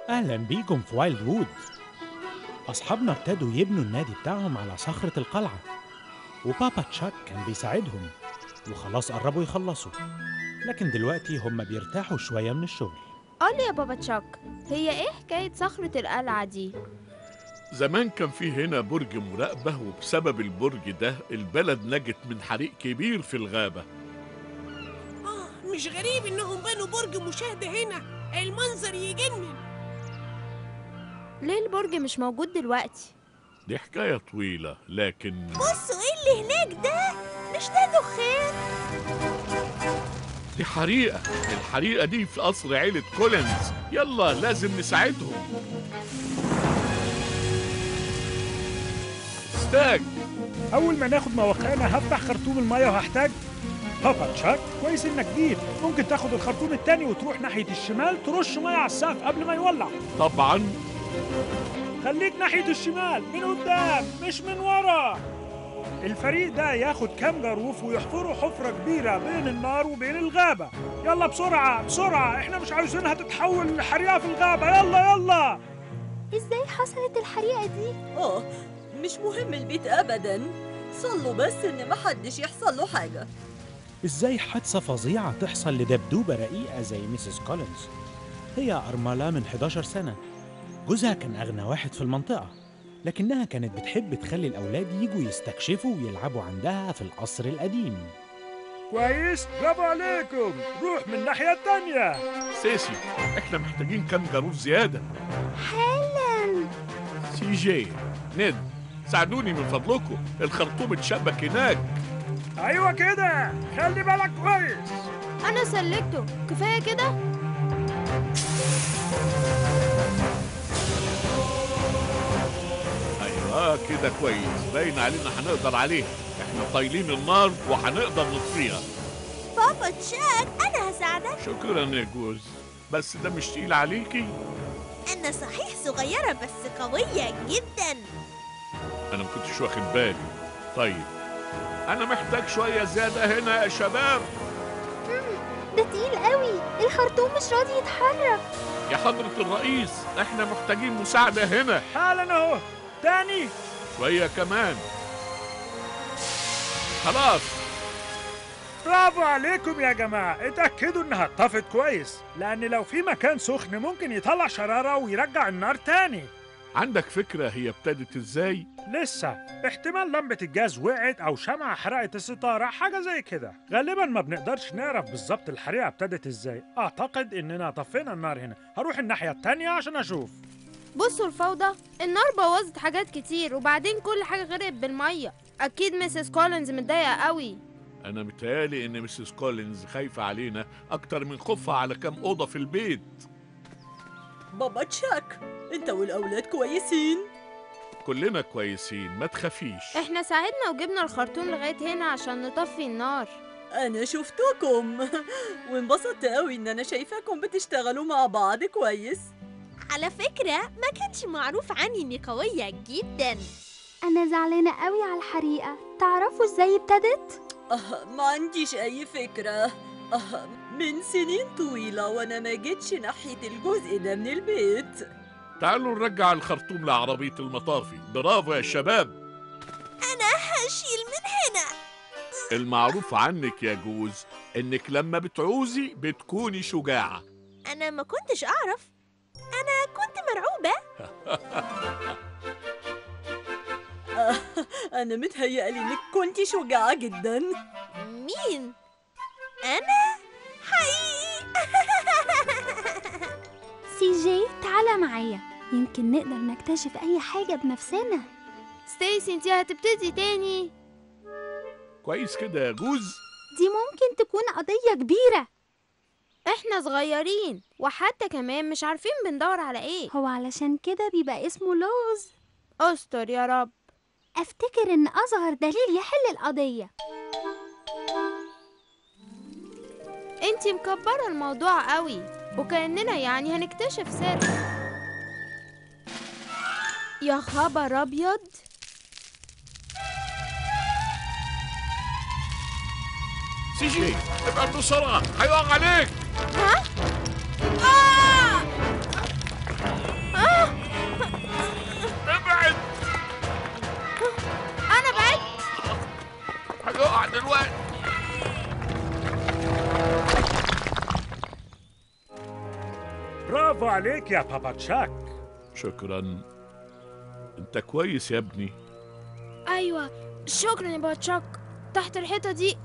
أهلا بيكم في وايلد وود. أصحابنا ابتدوا يبنوا النادي بتاعهم على صخرة القلعة، وبابا تشاك كان بيساعدهم، وخلاص قربوا يخلصوا. لكن دلوقتي هم بيرتاحوا شوية من الشغل. قولي يا بابا تشاك، هي ايه حكاية صخرة القلعة دي؟ زمان كان في هنا برج مراقبة، وبسبب البرج ده البلد نجت من حريق كبير في الغابة. مش غريب إنهم بنوا برج مشاهدة هنا، المنظر يجنن. ليه البرج مش موجود دلوقتي؟ دي حكاية طويلة، لكن بصوا إيه اللي هناك ده؟ مش ده دخان؟ دي حريقة. الحريقة دي في قصر عيلة كولينز. يلا لازم نساعدهم. ستاج، أول ما ناخد مواقعنا هفتح خرطوم المية وهحتاج بابا تشاك. كويس إنك جيت. ممكن تاخد الخرطوم التاني وتروح ناحية الشمال، ترش مية على السقف قبل ما يولع. طبعا. خليك ناحية الشمال، من قدام مش من ورا. الفريق ده ياخد كام جاروف ويحفروا حفرة كبيرة بين النار وبين الغابة. يلا بسرعة بسرعة، احنا مش عايزينها تتحول لحريقة في الغابة. يلا يلا. ازاي حصلت الحريقة دي؟ مش مهم البيت أبداً، صلوا بس إن محدش يحصل له حاجة. إزاي حادثة فظيعة تحصل لدبدوبة رقيقة زي ميسيس كولينز؟ هي أرملة من 11 سنة. جوزها كان أغنى واحد في المنطقة، لكنها كانت بتحب تخلي الأولاد يجوا يستكشفوا ويلعبوا عندها في القصر القديم. كويس، برافو عليكم. روح من الناحية التانية. سيسي، احنا محتاجين كام جاروف زيادة. حالا. سي جي، نيد، ساعدوني من فضلكم، الخرطوم اتشبك هناك. أيوة كده، خلي بالك كويس. أنا سلكته، كفاية كده؟ ايوه كده كويس، باين علينا هنقدر عليها. احنا طايلين النار وهنقدر نطفيها. بابا تشاك، أنا هساعدك. شكرا يا جوز، بس ده مش تقيل عليكي؟ أنا صحيح صغيرة بس قوية جدا. انا ما كنتش واخد بالي. طيب انا محتاج شويه زياده هنا يا شباب. ده تقيل قوي، الخرطوم مش راضي يتحرك. يا حضره الرئيس، احنا محتاجين مساعده هنا. حالا اهو. تاني. شويه كمان. خلاص. برافو عليكم يا جماعة. اتأكدوا انها اتطفت كويس، لأن لو في مكان سخن ممكن يطلع شرارة ويرجع النار تاني. عندك فكره هي ابتدت ازاي؟ لسه، احتمال لمبة الجاز وقعت أو شمعة حرقت الستارة، حاجة زي كده. غالبا ما بنقدرش نعرف بالظبط الحريقة ابتدت ازاي. أعتقد إننا طفينا النار هنا. هروح الناحية التانية عشان أشوف. بصوا الفوضى، النار بوظت حاجات كتير، وبعدين كل حاجة غرقت بالمية. أكيد ميسيس كولينز متضايقة قوي. انا متهيألي ان مسز كولينز خايفه علينا اكتر من خوفها على كام اوضه في البيت. بابا تشاك، انت والأولاد كويسين؟ كلنا كويسين، ما تخافيش. احنا ساعدنا وجبنا الخرطوم لغاية هنا عشان نطفي النار. أنا شفتكم وانبسطت قوي إن أنا شايفاكم بتشتغلوا مع بعض كويس. على فكرة ما كانش معروف عني إني قوية جدا. أنا زعلانة قوي على الحريقة. تعرفوا ازاي ابتدت؟ ما عنديش أي فكرة. من سنين طويلة وأنا ما جيتش ناحية الجزء ده من البيت. تعالوا نرجع الخرطوم لعربيه المطافي. برافو يا شباب. أنا هشيل من هنا. المعروف عنك يا جوز انك لما بتعوزي بتكوني شجاعة. أنا ما كنتش أعرف، أنا كنت مرعوبة. أنا متهيألي إنك كنتي شجاعة جدا. مين؟ أنا؟ حقيقي. سي جي، تعالى معايا، يمكن نقدر نكتشف أي حاجة بنفسنا. ستيسي، انتي هتبتدي تاني؟ كويس كده يا جوز. دي ممكن تكون قضية كبيرة. احنا صغيرين، وحتى كمان مش عارفين بندور على ايه. هو علشان كده بيبقى اسمه لغز. استر يا رب. أفتكر إن أصغر دليل يحل القضية. انتي مكبرة الموضوع قوي، وكأننا يعني هنكتشف سر. يا خبر أبيض. سي جي، ابعد بسرعة، هيقع عليك. ها؟ دلوقتي. برافو عليك يا بابا تشاك. شكرا. انت كويس يا ابني. ايوه شكرا يا باتشاك. تحت الحيطه دي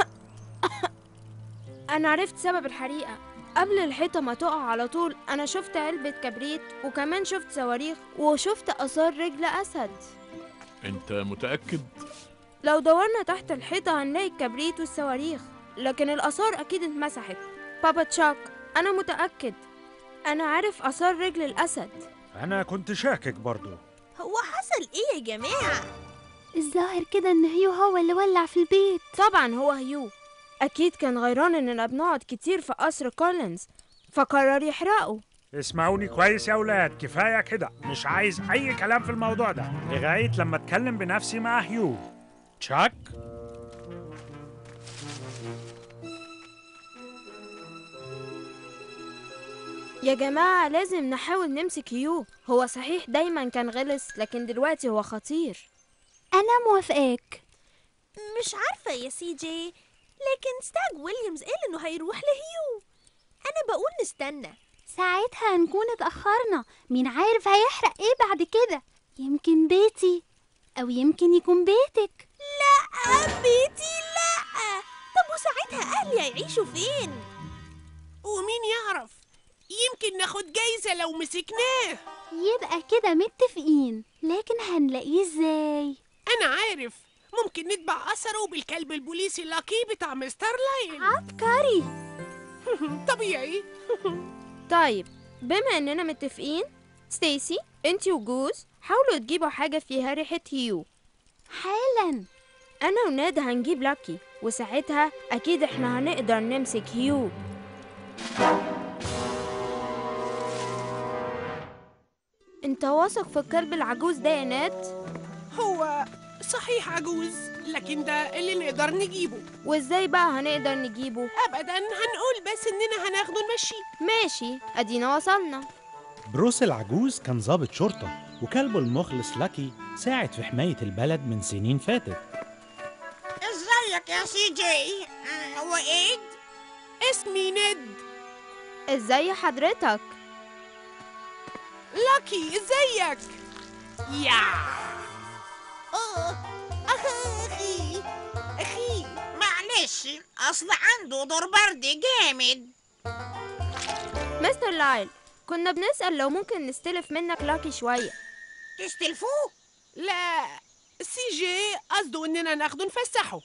انا عرفت سبب الحريقه. قبل الحيطه ما تقع على طول انا شفت علبه كبريت، وكمان شفت صواريخ، وشفت اثار رجل اسد. انت متأكد؟ لو دورنا تحت الحيطه هنلاقي الكبريت والصواريخ، لكن الاثار اكيد اتمسحت. بابا تشاك انا متاكد، انا عارف اثار رجل الاسد. أنا كنت شاكك برضو. هو حصل ايه يا جماعة؟ الظاهر كده إن هيو هو اللي ولع في البيت. طبعا هو هيو، اكيد كان غيران اننا بنقعد كتير في قصر كولينز فقرر يحرقه. اسمعوني كويس يا أولاد، كفاية كده، مش عايز أي كلام في الموضوع ده لغاية لما أتكلم بنفسي مع هيو. تشاك؟ يا جماعة لازم نحاول نمسك هيو. هو صحيح دايما كان غلس، لكن دلوقتي هو خطير. أنا موافقاك. مش عارفة يا سي جي، لكن ستاج ويليامز قال انه هيروح لهيو. انا بقول نستنى. ساعتها هنكون اتأخرنا، مين عارف هيحرق ايه بعد كده؟ يمكن بيتي، أو يمكن يكون بيتك. لا بيتي لا. طب وساعتها اهلي هيعيشوا فين؟ ومين يعرف، يمكن ناخد جايزة لو مسكناه. يبقى كده متفقين، لكن هنلاقيه ازاي؟ أنا عارف، ممكن نتبع أثره بالكلب البوليسي لاكي بتاع مستر لاين. عبقري. طبيعي. طيب بما اننا متفقين، ستيسي انتي وجوز حاولوا تجيبوا حاجة فيها ريحة هيو. حالا. انا وناد هنجيب لاكي، وساعتها اكيد احنا هنقدر نمسك هيو. انت واثق في الكلب العجوز ده يا ناد؟ هو صحيح عجوز، لكن ده اللي نقدر نجيبه. وازاي بقى هنقدر نجيبه؟ أبداً، هنقول بس إننا هناخده نمشيه. ماشي ادينا وصلنا. بروس العجوز كان ضابط شرطة، وكلبه المخلص لاكي ساعد في حماية البلد من سنين فاتت. ازيك يا سي جي؟ هو ايد؟ اسمي ند. ازاي حضرتك؟ لاكي ازيك؟ يا اخي معلش، اصل عنده دور برد جامد. مستر لايل، كنا بنسأل لو ممكن نستلف منك لاكي شوية. تستلفوه؟ لا، سي جي قصده إننا ناخده نفسحه.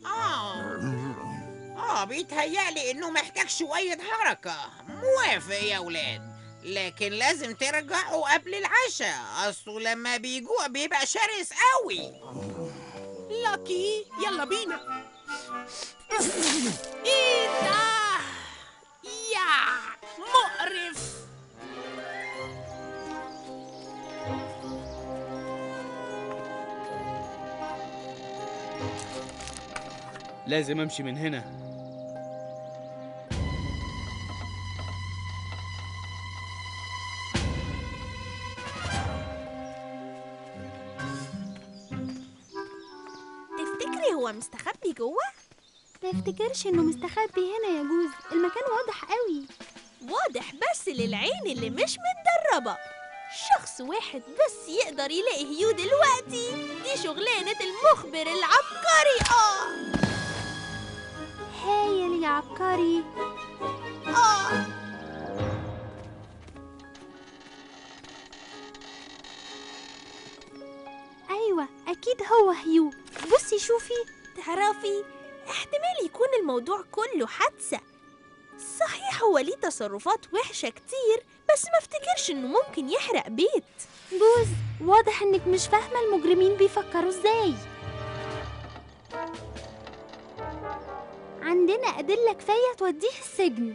بيتهيألي انه محتاج شوية حركة. موافق يا ولاد، لكن لازم ترجعوا قبل العشاء، اصله لما بيجوع بيبقى شرس قوي. لاكي يلا بينا. ايه ده؟ يا مقرف. لازم امشي من هنا. تفتكري هو مستخبي جوه؟ تفتكرش انه مستخبي هنا يا جوز؟ المكان واضح قوي. واضح بس للعين اللي مش متدربة. شخص واحد بس يقدر يلاقي هيو دلوقتي. دي شغلانة المخبر العبقري. هايل يا عبقري. ايوه اكيد هو هيو. بصي شوفي. تعرفي، احتمال يكون الموضوع كله حادثة. صحيح هو ليه تصرفات وحشة كتير، بس ما افتكرش انه ممكن يحرق بيت. جوز، واضح انك مش فاهمة المجرمين بيفكروا ازاي. عندنا أدلة كفاية توديه السجن.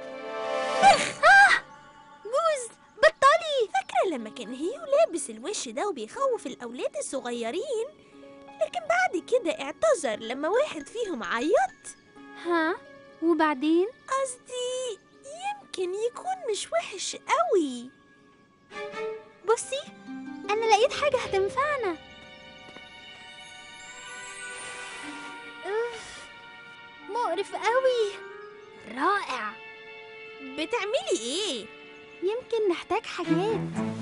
جوز بطلي. فاكرة لما كان هيو لابس الوش ده وبيخوف الأولاد الصغيرين، لكن بعد كده اعتذر لما واحد فيهم عيط. ها؟ وبعدين؟ قصدي يمكن يكون مش وحش قوي. بصي، أنا لقيت حاجة هتنفعنا. أوف، مقرف قوي. رائع. بتعملي ايه؟ يمكن نحتاج حاجات.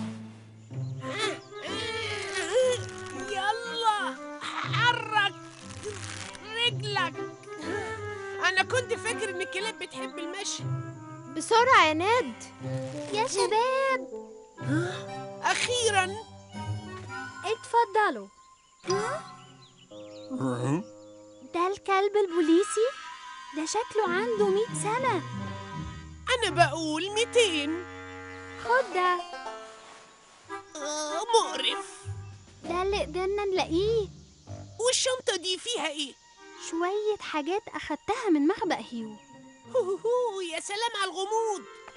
يلا حرك رجلك. انا كنت فاكر ان الكلاب بتحب المشي. بسرعة يا ناد. يا شباب اخيرا اتفضلوا. ده الكلب البوليسي؟ ده شكله عنده 100 سنة. انا بقول 200. خد ده. مقرف. ده اللي قدرنا نلاقيه. والشنطة دي فيها ايه؟ شوية حاجات أخدتها من مخبأ هيو. يا سلام على الغموض.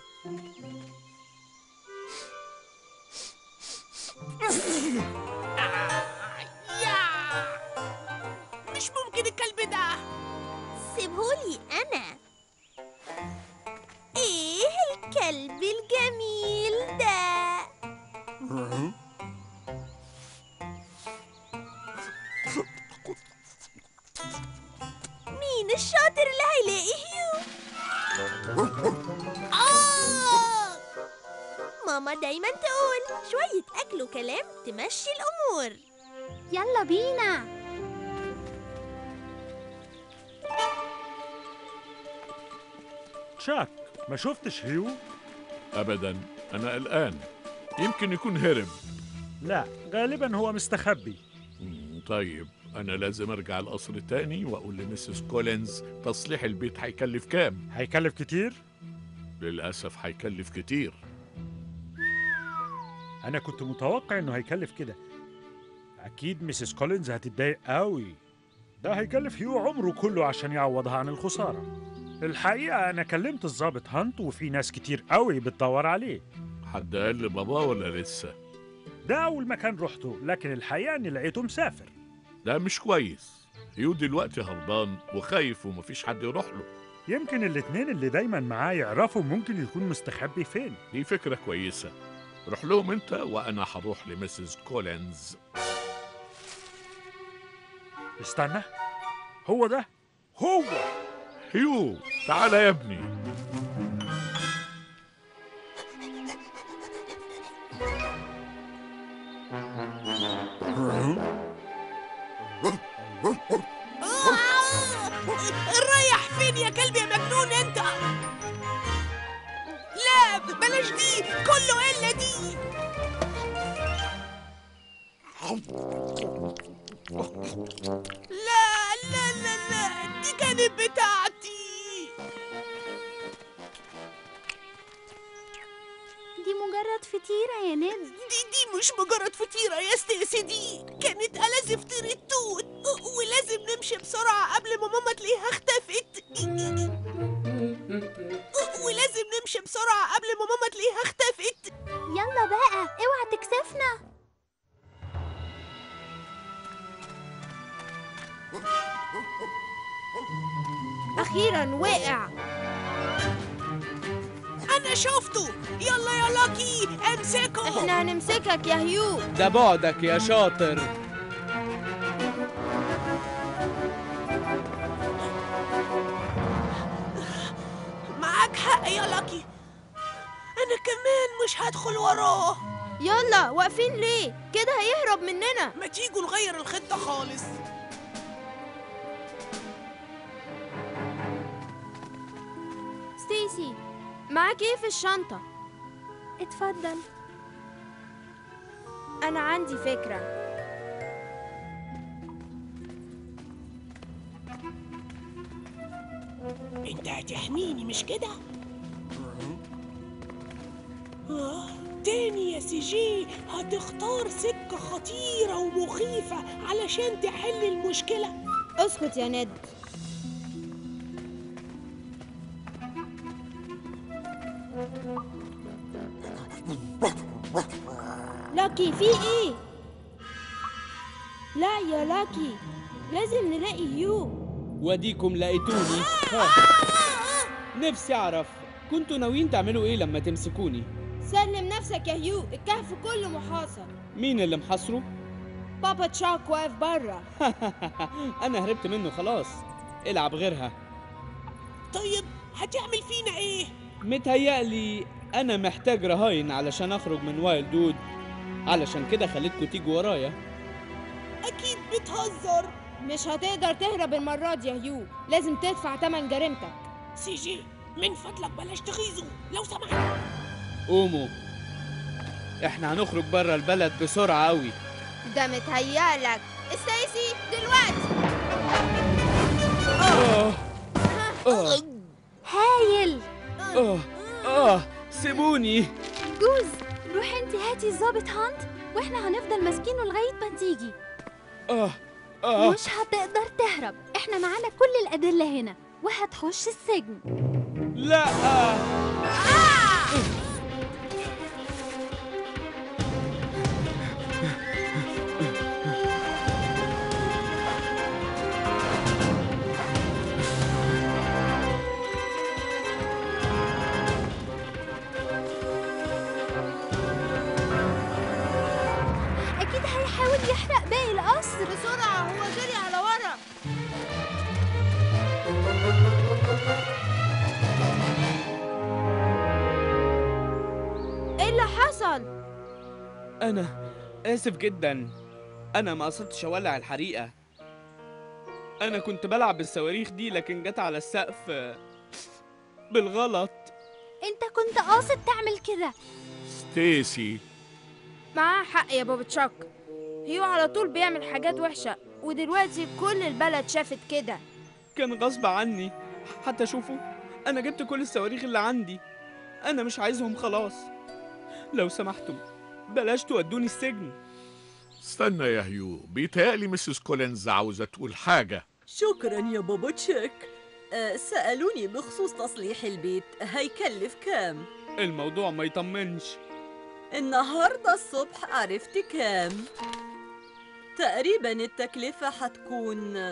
مش ممكن الكلب ده. سيبهولي انا. ايه الكلب الجميل ده؟ مين الشاطر اللي هيلاقي هيو؟ ماما دايما تقول شوية أكل وكلام تمشي الأمور. يلا بينا. تشاك، ما شفتش هيو؟ أبداً، أنا قلقان. يمكن يكون هرب. لا، غالبا هو مستخبي. طيب، أنا لازم أرجع القصر تاني وأقول لميسيس كولينز تصليح البيت هيكلف كام؟ هيكلف كتير؟ للأسف هيكلف كتير. أنا كنت متوقع إنه هيكلف كده. أكيد ميسيس كولينز هتتضايق قوي. ده هيكلف هيو عمره كله عشان يعوضها عن الخسارة. الحقيقة أنا كلمت الضابط هانت وفي ناس كتير قوي بتدور عليه. حد قال لبابا ولا لسه؟ ده أول مكان رحته، لكن الحقيقة إني لقيته مسافر. ده مش كويس. هيو دلوقتي هربان وخايف ومفيش حد يروح له. يمكن الاتنين اللي دايما معاه يعرفوا ممكن يكون مستخبي فين. دي فكرة كويسة. روح لهم انت وأنا هروح لميسيس كولينز. استنى، هو ده هو هيو، تعال يا ابني. رايح فين يا كلب يا مجنون انت؟ لا بلاش دي كله الا دي. لا لا لا لا، دي كانت بتاعتي. دي مجرد فطيرة يا ناد. دي مش مجرد فطيرة يا ستيسي، دي كانت ألذ فطيرة توت. ولازم نمشي بسرعة قبل ما ماما تلاقيها اختفت. ولازم نمشي بسرعة قبل ما ماما تلاقيها اختفت. يلا بقى، اوعى تكسفنا. أخيرا وقع. أنا شفته. يلا يا لاكي امسكه. احنا هنمسكك يا هيو. ده بعدك يا شاطر. معاك حق يا لاكي. أنا كمان مش هدخل وراه. يلا واقفين ليه؟ كده هيهرب مننا. ما تيجوا نغير الخطة خالص. ستيسي، معاك ايه في الشنطة؟ اتفضل. أنا عندي فكرة. انت هتحميني مش كده؟ تاني يا سي جي هتختار سكة خطيرة ومخيفة علشان تحل المشكلة. اسكت يا ند. لاكي في ايه؟ لا يا لاكي، لازم نلاقي هيو. واديكم لقيتوني. نفسي اعرف كنتوا ناويين تعملوا ايه لما تمسكوني؟ سلم نفسك يا هيو، الكهف كله محاصر. مين اللي محاصره؟ بابا تشاك واقف برا. انا هربت منه خلاص. العب غيرها. طيب هتعمل فينا ايه؟ متهيألي أنا محتاج رهاين علشان أخرج من وايلد وود، علشان كده خليتكوا تيجوا ورايا. اكيد بتهزر. مش هتقدر تهرب المرة دي يا هيو، لازم تدفع تمن جريمتك. سي جي من فضلك بلاش تغيظه لو سمحت. قوموا، احنا هنخرج بره البلد بسرعة أوي. ده متهيألك. ستيسي دلوقتي. هايل. سيبوني. جوز، روح انت هاتي الظابط هانت واحنا هنفضل ماسكينه لغايه ما تيجي. مش هتقدر تهرب، احنا معانا كل الادله هنا وهتخش السجن. لا. اكيد هيحاول يحرق باقي القصر. بسرعة، هو جري على ورا. ايه اللي حصل؟ أنا آسف جدا، أنا ما قصدتش أولع الحريقة. أنا كنت بلعب بالصواريخ دي لكن جت على السقف بالغلط. انت كنت قاصد تعمل كده. ستيسي، معاه حق يا بابا تشاك، هيو على طول بيعمل حاجات وحشة، ودلوقتي كل البلد شافت كده. كان غصب عني. حتى شوفوا، أنا جبت كل الصواريخ اللي عندي، أنا مش عايزهم خلاص. لو سمحتم بلاش تودوني السجن. استنى يا هيو، بيتهيألي مسز كولينز عاوزة تقول حاجة. شكرا يا بابا تشاك. سألوني بخصوص تصليح البيت، هيكلف كام؟ الموضوع ما يطمنش. النهاردة الصبح عرفت كام؟ تقريبا التكلفة هتكون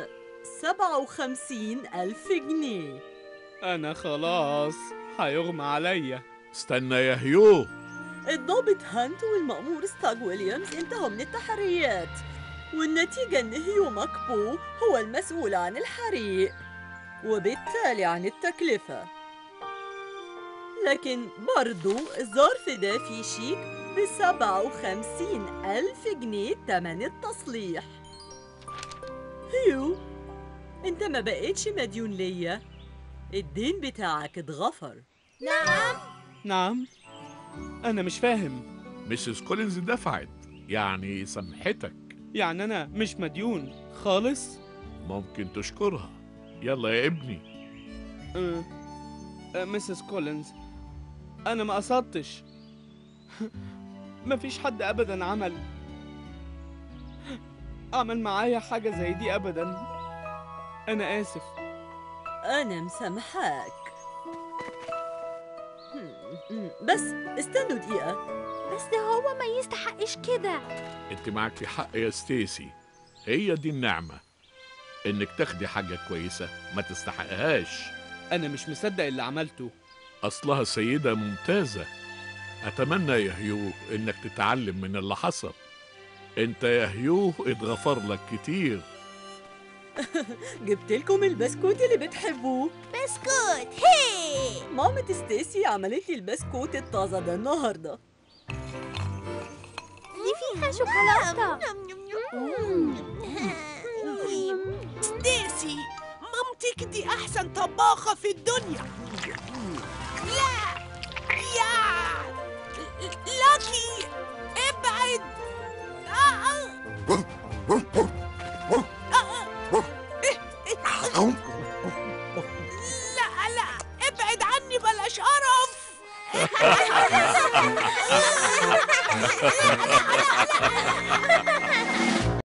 57,000 جنيه. أنا خلاص هيغمى عليا. استنى يا هيو، الضابط هانت والمأمور ستاغ ويليامز انتهوا من التحريات، والنتيجة إن هيو ماكبو هو المسؤول عن الحريق وبالتالي عن التكلفة. لكن برضو الظرف ده فيه شيك ب57,000 جنيه تمن التصليح. هيو، انت ما بقيتش مديون ليا، الدين بتاعك اتغفر. نعم؟ أنا مش فاهم. مسز كولينز دفعت، يعني سامحتك. يعني أنا مش مديون خالص؟ ممكن تشكرها. يلا يا ابني. مسز كولينز، أنا ما قصدتش. مفيش حد أبداً عمل معايا حاجة زي دي أبداً. أنا آسف. أنا مسامحاك. بس استنوا دقيقة. بس هو ما يستحقش كده. انت معاكي حق يا ستيسي، هي دي النعمة، انك تاخدي حاجة كويسة ما تستحقهاش. أنا مش مصدق اللي عملته. أصلها سيدة ممتازة. أتمنى يا هيو إنك تتعلم من اللي حصل. أنت يا هيو اتغفر لك كتير. جبت لكم البسكوت اللي بتحبوه. بسكوت هي. مامة ستيسي عملت لي البسكوت الطازة ده النهاردة. دي فيها شوكولاتة. ستيسي، مامتك دي أحسن طباخة في الدنيا. لا يا لاكي، ابعد. لا ابعد عني، بلاش قرف.